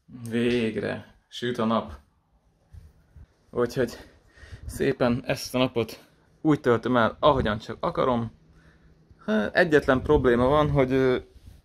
Végre süt a nap. Úgyhogy szépen ezt a napot úgy töltöm el, ahogyan csak akarom. Egyetlen probléma van, hogy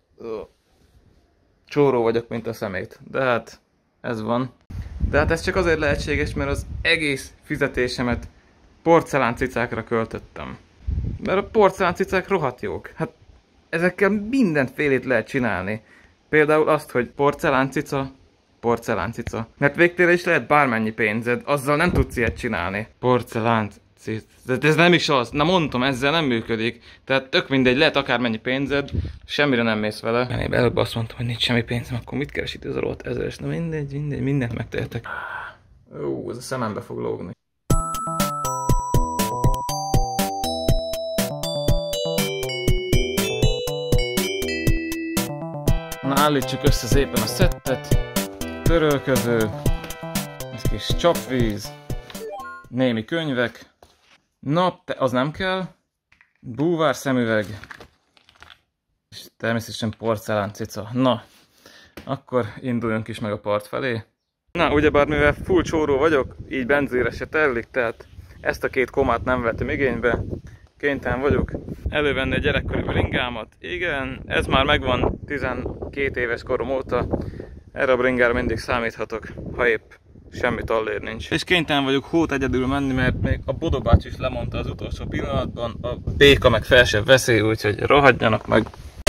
csóró vagyok, mint a szemét. De hát ez van. De hát ez csak azért lehetséges, mert az egész fizetésemet porceláncicákra költöttem. Mert a porceláncicák rohadt jók. Hát ezekkel mindenfélét lehet csinálni. Például azt, hogy porceláncica. Mert végtére is lehet bármennyi pénzed, azzal nem tudsz ilyet csinálni. Porceláncica. De ez nem is az. Na mondtam, ezzel nem működik. Tehát tök mindegy, lehet akármennyi pénzed, semmire nem mész vele. Én előbb azt mondtam, hogy nincs semmi pénzem, akkor mit keres itt ez a rohadt ezeres? Na mindegy, mindent megtehetek. Ez a szemembe fog lógni. Na állítsuk össze szépen a szettet. Törölköző, egy kis csapvíz, némi könyvek, az nem kell, búvár szemüveg, és természetesen porceláncica. Na, akkor induljunk is meg a part felé. Na, ugyebár mivel full csóró vagyok, így benzínre se tellik, tehát ezt a két komát nem vettem igénybe. Kénytelen vagyok elővenni a gyerekkori bringámat. Igen, ez már megvan 12 éves korom óta. Erre a bringára mindig számíthatok, ha épp semmi tallér nincs. És kénytelen vagyok hót egyedül menni, mert még a Bodobács is lemondta az utolsó pillanatban. A béka meg fel sem veszi, úgyhogy rohadjanak meg.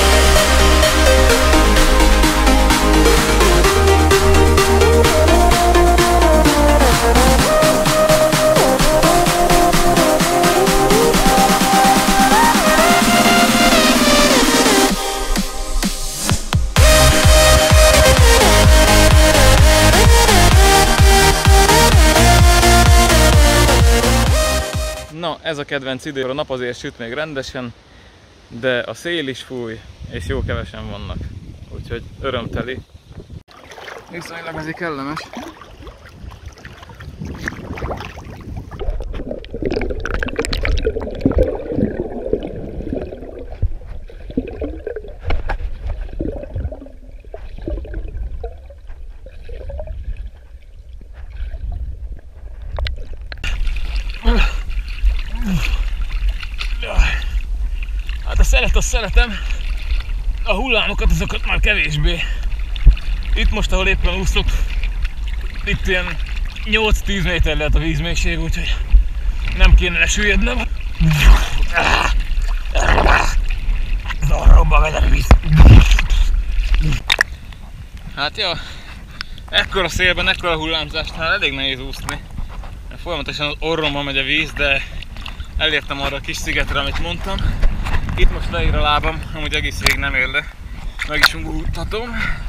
Na, ez a kedvenc idő, a nap azért süt még rendesen, de a szél is fúj, és jó kevesen vannak. Úgyhogy örömteli. Viszonylag ez kellemes. Hát a szelet, azt szeretem, a hullámokat azokat már kevésbé. Itt most, ahol éppen úszok, itt ilyen 8-10 méter lehet a vízmélység, úgyhogy nem kéne lesüllyednem. Ez a robba vele víz. Hát ja, ekkora szélben, ekkora hullámzásnál elég nehéz úszni. Folyamatosan az orromba megy a víz, de elértem arra a kis szigetre, amit mondtam. Itt most leír a lábam, amúgy egész végig nem ér le. Meg is mutatom.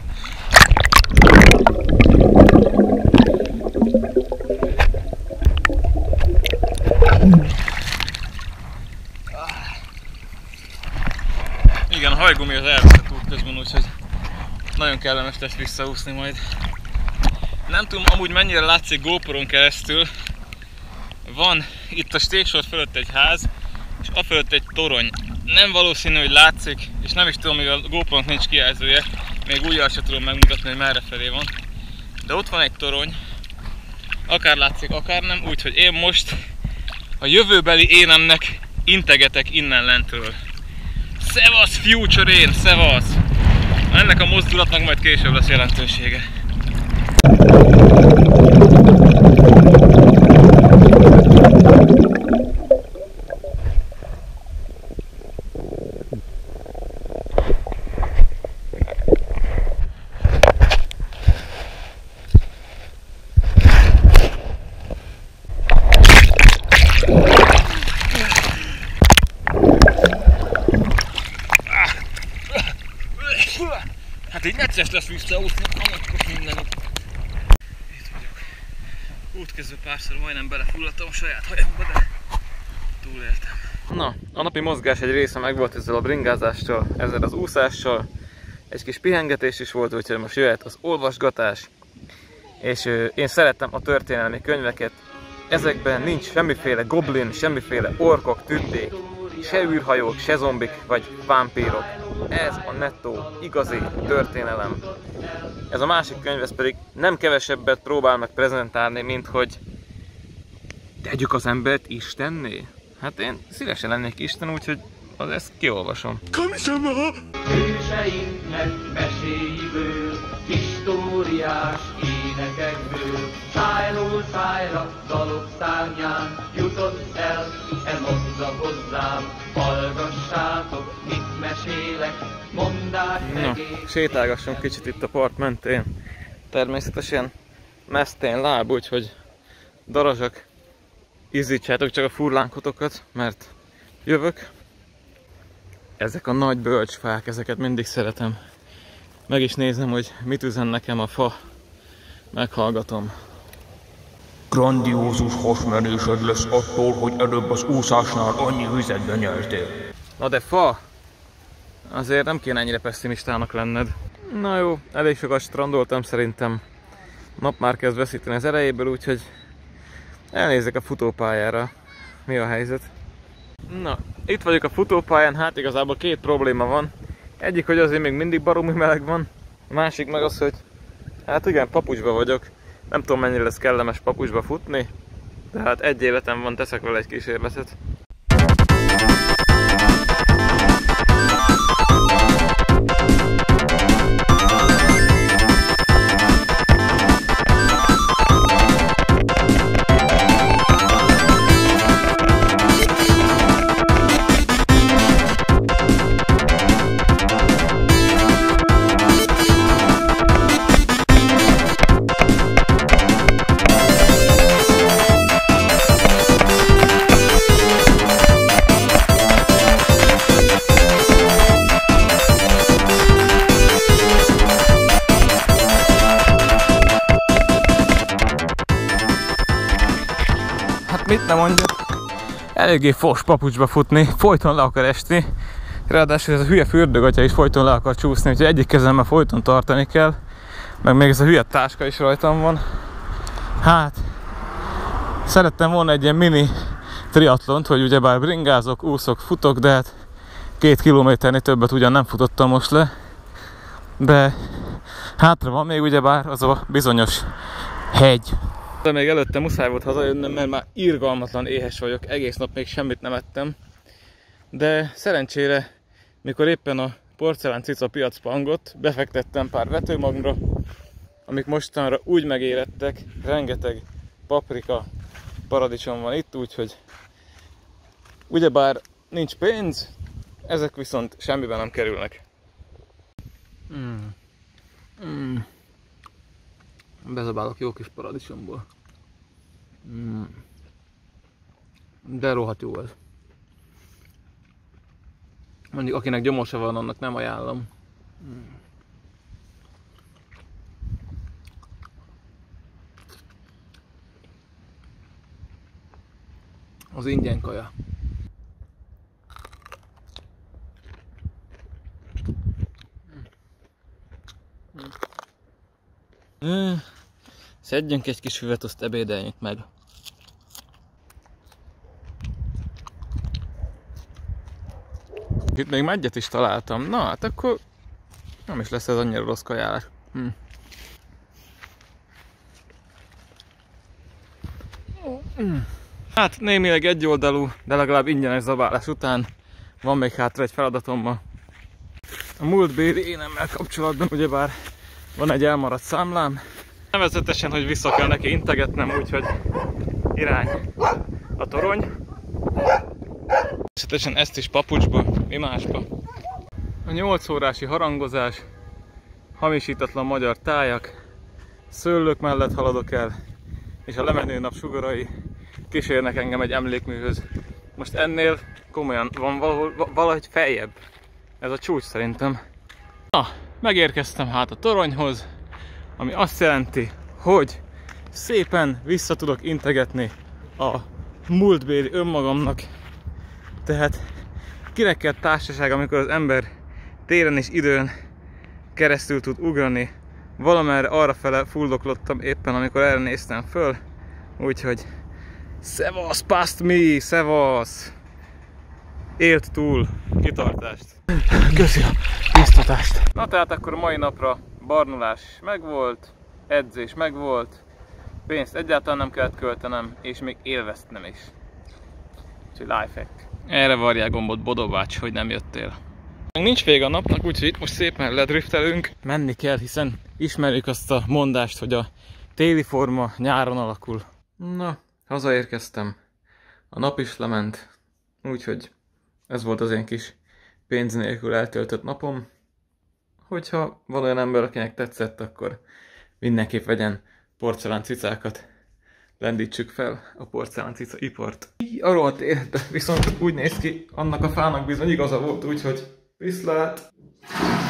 Igen, a hajgumi az elveszett út közben, úgyhogy nagyon kellemes lesz visszaúszni majd. Nem tudom amúgy mennyire látszik GoPro-n keresztül. Van itt a stégsor fölött egy ház, és afölött egy torony. Nem valószínű, hogy látszik, és nem is tudom, mivel a GoPro-nak nincs kijelzője, még újjal sem tudom megmutatni, hogy merre felé van. De ott van egy torony, akár látszik, akár nem, úgyhogy én most a jövőbeli énemnek integetek innen lentről. Szevasz, future én, szevasz! Ennek a mozdulatnak majd később lesz jelentősége. Hát így necces lesz visszaúszni, amikor mindenütt. Itt vagyok. Útközben párszor majdnem belefulladtam a saját hajamba, de túléltem. Na, a napi mozgás egy része megvolt ezzel a bringázással, ezzel az úszással. Egy kis pihengetés is volt, úgyhogy most jöhet az olvasgatás. És én szerettem a történelmi könyveket. Ezekben nincs semmiféle goblin, semmiféle orkok, tüddék. se űrhajók, se zombik vagy vámpírok. Ez a nettó, igazi történelem. Ez a másik könyv, ez pedig nem kevesebbet próbál meg prezentálni, mint hogy tegyük az embert istenné. Hát én szívesen lennék isten, úgyhogy ezt kiolvasom. Kamisama! Hőseinknek meséiből, históriás énekekből, szájról szájra dalok szárnyán jutott el e mondza hozzám. Hallgassátok, mit mesélek, mondák egész. Sétálgassunk kicsit itt a part mentén. Természetesen mesztén láb, úgyhogy darazsak, izzítsátok csak a furlánkotokat, mert jövök. Ezek a nagy bölcsfák, ezeket mindig szeretem. Meg is nézem, hogy mit üzen nekem a fa. Meghallgatom. Grandiózus hasmenésed lesz attól, hogy előbb az úszásnál annyi vizet nyertél. Na de fa! Azért nem kéne ennyire pessimistának lenned. Na jó, elég sokat strandoltam szerintem. Nap már kezd veszíteni az erejéből, úgyhogy elnézek a futópályára. Mi a helyzet? Na, itt vagyok a futópályán, hát igazából két probléma van. Egyik, hogy azért még mindig baromi meleg van. A másik meg az, hogy hát igen, papucsba vagyok. Nem tudom, mennyire lesz kellemes papucsba futni, de hát egy életem van, teszek vele egy kísérletet. Mit nem mondjak? Eléggé fos papucsba futni, folyton le akar esni. Ráadásul ez a hülye fürdőgatya is folyton le akar csúszni, úgyhogy egyik kezemmel folyton tartani kell. Meg még ez a hülye táska is rajtam van. Hát, szerettem volna egy ilyen mini triatlont, hogy ugyebár bringázok, úszok, futok, de hát 2 kilométernél többet ugyan nem futottam most le. De hátra van még ugyebár az a bizonyos hegy. De még előtte muszáj volt hazajönnöm, mert már irgalmatlan éhes vagyok, egész nap még semmit nem ettem. De szerencsére, mikor éppen a porcelán cica piac pangott, befektettem pár vetőmagra, amik mostanra úgy megérettek, rengeteg paprika, paradicsom van itt, úgyhogy ugyebár nincs pénz, ezek viszont semmiben nem kerülnek. Bezabálok jó kis paradicsomból. De rohadt jó ez. Mondjuk akinek gyomorsa van, annak nem ajánlom. Az ingyen kaja. Szedjünk egy kis füvet, azt ebédeljünk meg. Itt még meggyet is találtam. Na hát akkor nem is lesz ez annyira rossz kajálás. Hát némileg egyoldalú, de legalább ingyenes zabálás után van még hátra egy feladatom ma. A múltbéli énemmel kapcsolatban ugyebár van egy elmaradt számlám. Nevezetesen, hogy vissza kell neki integetnem, úgyhogy irány a torony. Nevezetesen ezt is papucsba, mi másba. A 8 órási harangozás, hamisítatlan magyar tájak, szőlők mellett haladok el, és a lemenő nap sugarai kísérnek engem egy emlékműhöz. Most ennél komolyan van valahogy feljebb. Ez a csúcs szerintem. Na, megérkeztem hát a toronyhoz, ami azt jelenti, hogy szépen vissza tudok integetni a múltbéli önmagamnak. Tehát kirekedt társaság, amikor az ember téren és időn keresztül tud ugrani. Valamerre arrafele fuldoklottam éppen, amikor erre néztem föl. Úgyhogy szevasz, past me, szevasz! élt túl kitartást. Köszi a biztatást. Na tehát akkor a mai napra barnulás megvolt, edzés megvolt, pénzt egyáltalán nem kellett költenem, és még élveztem is. Úgyhogy lifehack. Erre varják gombot, Bodobács, hogy nem jöttél. Nincs vége a napnak, úgyhogy itt most szépen ledriftelünk. Menni kell, hiszen ismerjük azt a mondást, hogy a téli forma nyáron alakul. Na, hazaérkeztem. A nap is lement, úgyhogy ez volt az én kis pénz nélkül eltöltött napom. Hogyha van olyan ember, akinek tetszett, akkor mindenképp vegyen porceláncicákat. Lendítsük fel a porceláncica ipart. A rohadt életben viszont úgy néz ki, annak a fának bizony igaza volt, úgyhogy viszlát!